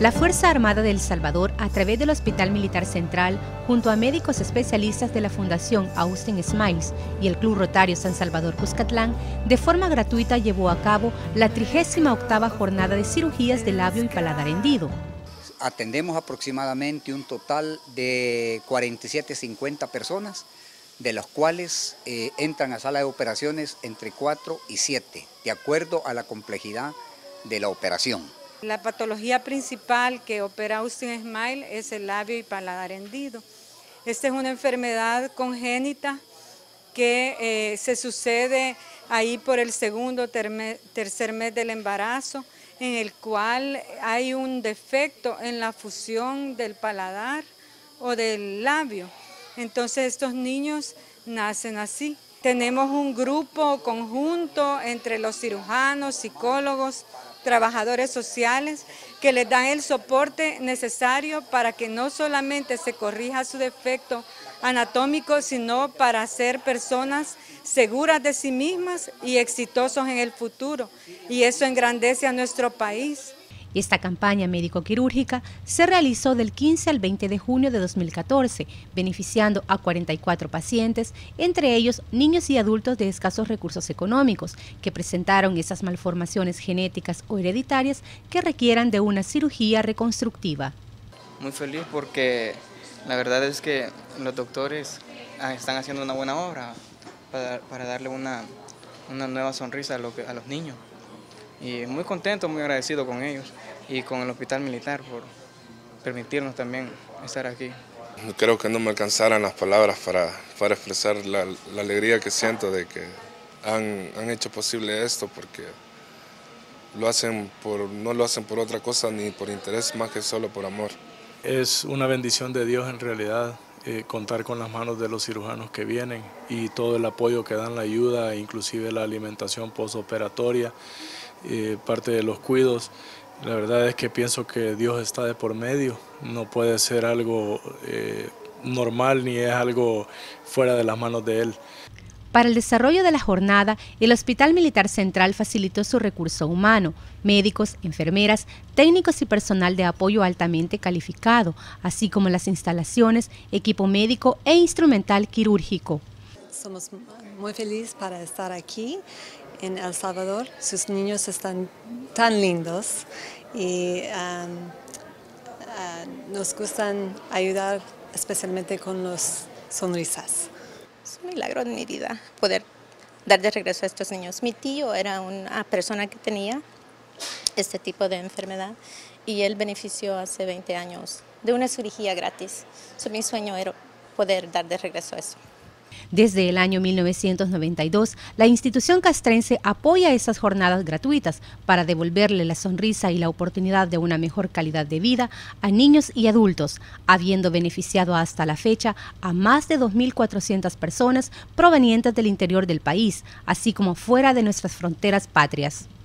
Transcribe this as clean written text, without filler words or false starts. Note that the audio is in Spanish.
La Fuerza Armada de El Salvador, a través del Hospital Militar Central, junto a médicos especialistas de la Fundación Austin Smiles y el Club Rotario San Salvador Cuscatlán, de forma gratuita llevó a cabo la 38ª jornada de cirugías de labio y paladar hendido. Atendemos aproximadamente un total de 47-50 personas, de los cuales entran a sala de operaciones entre 4 y 7, de acuerdo a la complejidad de la operación. La patología principal que opera Austin Smiles es el labio y paladar hendido. Esta es una enfermedad congénita que se sucede ahí por el segundo, tercer mes del embarazo, en el cual hay un defecto en la fusión del paladar o del labio. Entonces estos niños nacen así. Tenemos un grupo conjunto entre los cirujanos, psicólogos, trabajadores sociales que les dan el soporte necesario para que no solamente se corrija su defecto anatómico, sino para ser personas seguras de sí mismas y exitosos en el futuro. Y eso engrandece a nuestro país. Esta campaña médico-quirúrgica se realizó del 15 al 20 de junio de 2014, beneficiando a 44 pacientes, entre ellos niños y adultos de escasos recursos económicos, que presentaron esas malformaciones genéticas o hereditarias que requieran de una cirugía reconstructiva. Muy feliz porque la verdad es que los doctores están haciendo una buena obra para darle una nueva sonrisa a los niños. Y muy contento, muy agradecido con ellos y con el Hospital Militar por permitirnos también estar aquí. Creo que no me alcanzaran las palabras para expresar la alegría que siento de que han hecho posible esto, porque no lo hacen por otra cosa ni por interés, más que solo por amor. Es una bendición de Dios en realidad contar con las manos de los cirujanos que vienen y todo el apoyo que dan, la ayuda, inclusive la alimentación postoperatoria, parte de los cuidados. La verdad es que pienso que Dios está de por medio, no puede ser algo normal ni es algo fuera de las manos de Él. Para el desarrollo de la jornada, el Hospital Militar Central facilitó su recurso humano, médicos, enfermeras, técnicos y personal de apoyo altamente calificado, así como las instalaciones, equipo médico e instrumental quirúrgico. Somos muy felices para estar aquí en El Salvador. Sus niños están tan lindos y nos gustan ayudar especialmente con las sonrisas. Es un milagro en mi vida poder dar de regreso a estos niños. Mi tío era una persona que tenía este tipo de enfermedad y él benefició hace 20 años de una cirugía gratis. Mi sueño era poder dar de regreso a eso. Desde el año 1992, la institución castrense apoya esas jornadas gratuitas para devolverle la sonrisa y la oportunidad de una mejor calidad de vida a niños y adultos, habiendo beneficiado hasta la fecha a más de 2.400 personas provenientes del interior del país, así como fuera de nuestras fronteras patrias.